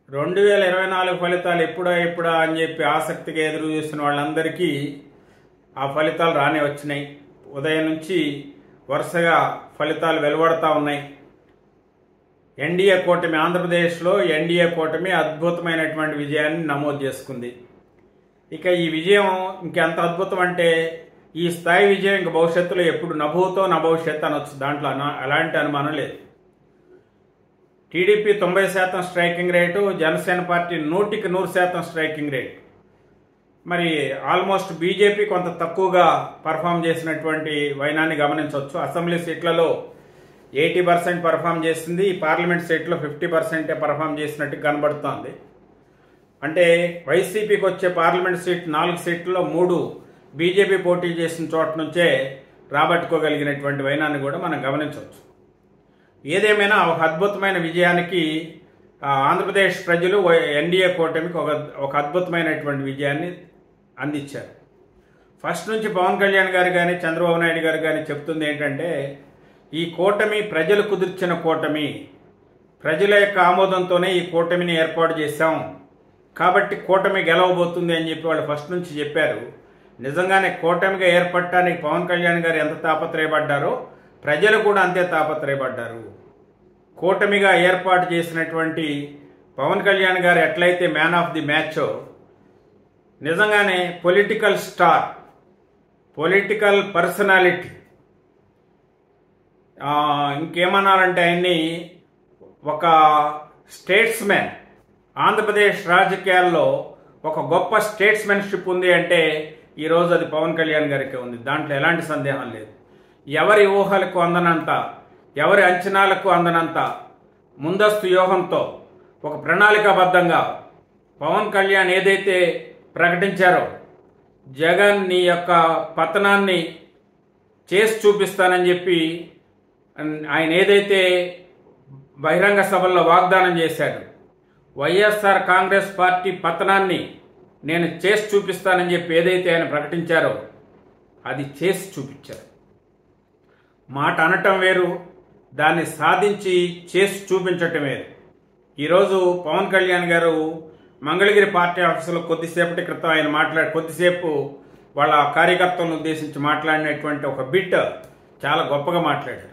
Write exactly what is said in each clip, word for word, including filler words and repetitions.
రెండు వేల ఇరవై నాలుగు ఫలితాలు ఎప్పుడా ఎప్పుడా అని చెప్పి ఆసక్తిగా ఎదురు చూస్తున్న వాళ్ళందరికీ ఆ ఫలితాలు రానే వచ్చినాయి. ఉదయం నుంచి వరుసగా ఫలితాలు వెలువడతా ఉన్నాయి. ఎన్డీఏ కూటమి ఆంధ్రప్రదేశ్లో ఎన్డీఏ కూటమి అద్భుతమైనటువంటి విజయాన్ని నమోదు చేసుకుంది. ఇక ఈ విజయం ఇంకెంత అద్భుతం అంటే ఈ స్థాయి విజయం ఇంక భవిష్యత్తులో ఎప్పుడు నభూతో నభవిష్యత్తు అనొచ్చు. దాంట్లో ఎలాంటి అనుమానం లేదు. టీడీపీ తొంభై శాతం స్ట్రైకింగ్ రేటు, జనసేన పార్టీ నూటికి నూరు శాతం స్ట్రైకింగ్ రేటు. మరి ఆల్మోస్ట్ బీజేపీ కొంత తక్కువగా పర్ఫామ్ చేసినటువంటి వైనాన్ని గమనించవచ్చు. అసెంబ్లీ సీట్లలో ఎయిటీ పర్సెంట్ పర్ఫామ్ చేసింది, పార్లమెంట్ సీట్లో ఫిఫ్టీ పర్సెంటే పర్ఫామ్ చేసినట్టు కనబడుతోంది. అంటే వైసీపీకి వచ్చే పార్లమెంట్ సీట్ నాలుగు సీట్లలో మూడు బీజేపీ పోటీ చేసిన చోట నుంచే రాబట్టుకోగలిగినటువంటి వైనాన్ని కూడా మనం గమనించవచ్చు. ఏదేమైనా ఒక అద్భుతమైన విజయానికి ఆంధ్రప్రదేశ్ ప్రజలు ఎన్డీఏ కూటమికి ఒక ఒక అద్భుతమైనటువంటి విజయాన్ని అందించారు. ఫస్ట్ నుంచి పవన్ కళ్యాణ్ గారు కానీ చంద్రబాబు నాయుడు గారు కానీ చెప్తుంది ఏంటంటే ఈ కూటమి ప్రజలు కుదిర్చిన కూటమి, ప్రజల యొక్క ఆమోదంతోనే ఈ కూటమిని ఏర్పాటు చేశాం కాబట్టి కూటమి గెలవబోతుంది అని చెప్పి వాళ్ళు ఫస్ట్ నుంచి చెప్పారు. నిజంగానే కూటమిగా ఏర్పడటానికి పవన్ కళ్యాణ్ గారు ఎంత తాపత్రయపడ్డారో ప్రజలు కూడా అంతే తాపత్రయపడ్డారు. కూటమిగా ఏర్పాటు చేసినటువంటి పవన్ కళ్యాణ్ గారు ఎట్లయితే మ్యాన్ ఆఫ్ ది మ్యాచ్, నిజంగానే పొలిటికల్ స్టార్, పొలిటికల్ పర్సనాలిటీ, ఇంకేమన్నారంటే ఆయన్ని ఒక స్టేట్స్మెన్, ఆంధ్రప్రదేశ్ రాజకీయాల్లో ఒక గొప్ప స్టేట్స్మెన్షిప్ ఉంది అంటే ఈరోజు అది పవన్ కళ్యాణ్ గారికి ఉంది. దాంట్లో ఎలాంటి సందేహం లేదు. ఎవరి ఊహలకు అందనంత, ఎవరి అంచనాలకు అందనంత ముందస్తు వ్యూహంతో ఒక ప్రణాళికాబద్ధంగా పవన్ కళ్యాణ్ ఏదైతే ప్రకటించారో జగన్ నీ యొక్క పతనాన్ని చేసి చూపిస్తానని చెప్పి ఆయన ఏదైతే బహిరంగ సభల్లో వాగ్దానం చేశాడు, వైఎస్ఆర్ కాంగ్రెస్ పార్టీ పతనాన్ని నేను చేసి చూపిస్తానని చెప్పి ఏదైతే ఆయన ప్రకటించారో అది చేసి చూపించారు. మాట అనటం వేరు, దాన్ని సాధించి చేసి చూపించటం వేరు. ఈరోజు పవన్ కళ్యాణ్ గారు మంగళగిరి పార్టీ ఆఫీసులో కొద్దిసేపటి క్రితం ఆయన మాట్లాడి కొద్దిసేపు వాళ్ళ కార్యకర్తలను ఉద్దేశించి మాట్లాడినటువంటి ఒక బిట్ చాలా గొప్పగా మాట్లాడారు.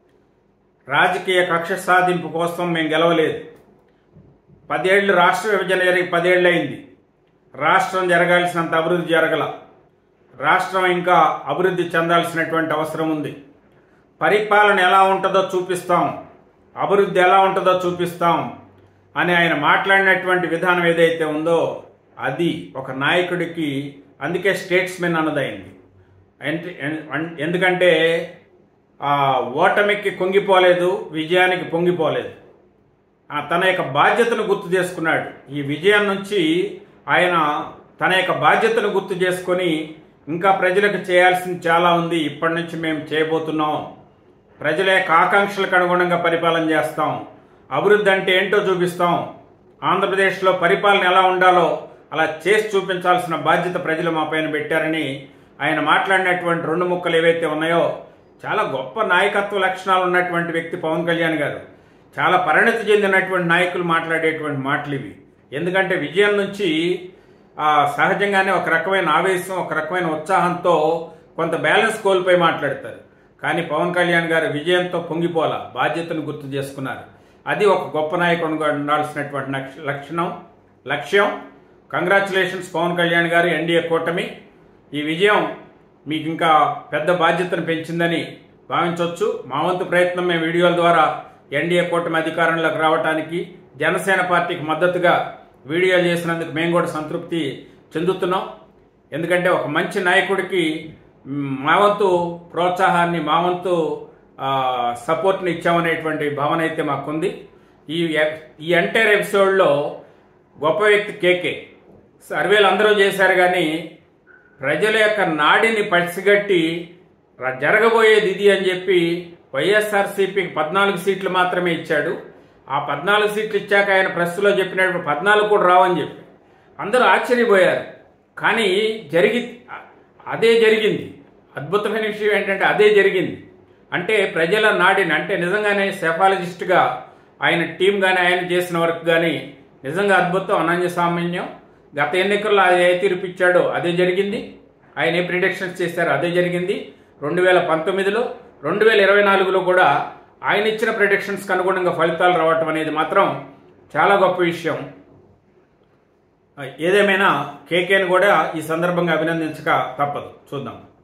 రాజకీయ కక్ష సాధింపు కోసం మేము గెలవలేదు. పదేళ్లు రాష్ట్ర విభజన జరిగి పదేళ్ళు అయింది. రాష్ట్రం జరగాల్సినంత అభివృద్ధి జరగల. రాష్ట్రం ఇంకా అభివృద్ధి చెందాల్సినటువంటి అవసరం ఉంది. పరిపాలన ఎలా ఉంటుందో చూపిస్తాం, అభివృద్ధి ఎలా ఉంటుందో చూపిస్తాం అని ఆయన మాట్లాడినటువంటి విధానం ఏదైతే ఉందో అది ఒక నాయకుడికి, అందుకే స్టేట్స్మెన్ అన్నదైంది. ఎందుకంటే ఓటమికి కుంగిపోలేదు, విజయానికి పొంగిపోలేదు. తన యొక్క బాధ్యతను గుర్తు చేసుకున్నాడు. ఈ విజయం నుంచి ఆయన తన యొక్క బాధ్యతను గుర్తు చేసుకొని ఇంకా ప్రజలకు చేయాల్సింది చాలా ఉంది, ఇప్పటి నుంచి మేము చేయబోతున్నాం, ప్రజల యొక్క ఆకాంక్షలకు అనుగుణంగా పరిపాలన చేస్తాం, అభివృద్ధి అంటే ఏంటో చూపిస్తాం, ఆంధ్రప్రదేశ్లో పరిపాలన ఎలా ఉండాలో అలా చేసి చూపించాల్సిన బాధ్యత ప్రజలు మా పైన పెట్టారని ఆయన మాట్లాడినటువంటి రెండు ముక్కలు ఏవైతే ఉన్నాయో చాలా గొప్ప నాయకత్వ లక్షణాలు ఉన్నటువంటి వ్యక్తి పవన్ కళ్యాణ్ గారు. చాలా పరిణతి చెందినటువంటి నాయకులు మాట్లాడేటువంటి మాటలు ఇవి. ఎందుకంటే విజయం నుంచి సహజంగానే ఒక రకమైన ఆవేశం, ఒక రకమైన ఉత్సాహంతో కొంత బ్యాలెన్స్ కోల్పోయి మాట్లాడతారు. కానీ పవన్ కళ్యాణ్ గారు విజయంతో పొంగిపోలా, బాధ్యతను గుర్తు చేసుకున్నారు. అది ఒక గొప్ప నాయకుడిగా ఉండాల్సినటువంటి లక్షణం, లక్ష్యం. కంగ్రాచులేషన్స్ పవన్ కళ్యాణ్ గారు, ఎన్డీఏ కూటమి. ఈ విజయం మీకు ఇంకా పెద్ద బాధ్యతను పెంచిందని భావించవచ్చు. మా వంతు ప్రయత్నం మేము వీడియోల ద్వారా ఎన్డీఏ కూటమి అధికారంలోకి రావడానికి, జనసేన పార్టీకి మద్దతుగా వీడియోలు చేసినందుకు మేము కూడా సంతృప్తి చెందుతున్నాం. ఎందుకంటే ఒక మంచి నాయకుడికి మా వంతు ప్రోత్సాహాన్ని, మా వంతు సపోర్ట్ని ఇచ్చామనేటువంటి భావన అయితే మాకుంది. ఈ ఈ ఎంటైర్ ఎపిసోడ్లో గొప్ప వ్యక్తి కేకే. సర్వేలు అందరూ చేశారు కానీ ప్రజల యొక్క నాడిని పసిగట్టి జరగబోయేది ఇది అని చెప్పి వైఎస్ఆర్సీపీకి పద్నాలుగు సీట్లు మాత్రమే ఇచ్చాడు. ఆ పద్నాలుగు సీట్లు ఇచ్చాక ఆయన ప్రెస్లో చెప్పినట్టు పద్నాలుగు కూడా రావని చెప్పి అందరూ ఆశ్చర్యపోయారు. కానీ జరిగి అదే జరిగింది. అద్భుతమైన విషయం ఏంటంటే అదే జరిగింది. అంటే ప్రజల నాడిని, అంటే నిజంగానే సెఫాలజిస్ట్గా ఆయన టీం కానీ ఆయన చేసిన వర్క్ కానీ నిజంగా అద్భుతం, అనన్య సామాన్యం. గత ఎన్నికల్లో ఆయన ఏ తీర్పు ఇచ్చాడో అదే జరిగింది. ఆయన ఏ ప్రిడిక్షన్స్ చేశారో అదే జరిగింది. రెండు వేల పంతొమ్మిదిలో రెండు వేల ఇరవై నాలుగులో కూడా ఆయన ఇచ్చిన ప్రిడిక్షన్స్కి అనుగుణంగా ఫలితాలు రావటం అనేది మాత్రం చాలా గొప్ప విషయం. ఏదేమైనా కేకేని కూడా ఈ సందర్భంగా అభినందించక తప్పదు. చూద్దాం.